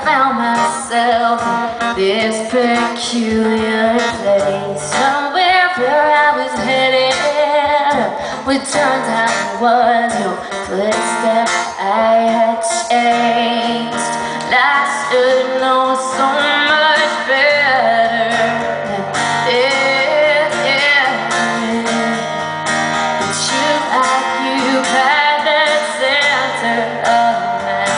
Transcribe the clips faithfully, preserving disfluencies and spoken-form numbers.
found myself in this peculiar place, somewhere where I was headed, which turns out it was no place that I had changed. I should know so much better. Yeah, yeah, yeah. But you occupied the center of my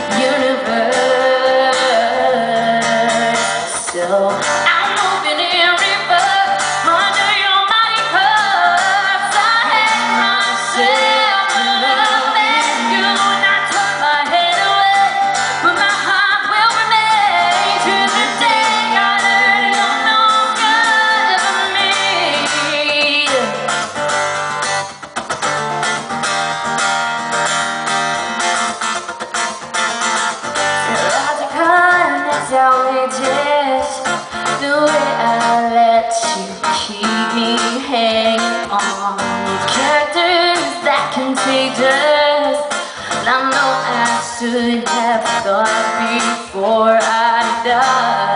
universe. So I'm moving in reverse under your mighty curves. I hate myself for loving you, and I turn my head away, but my heart will remain to the day I learn you're no good for me. Tell me just the way I let you keep me hanging on. Your character's that contagious, and I know I should have thought before I died.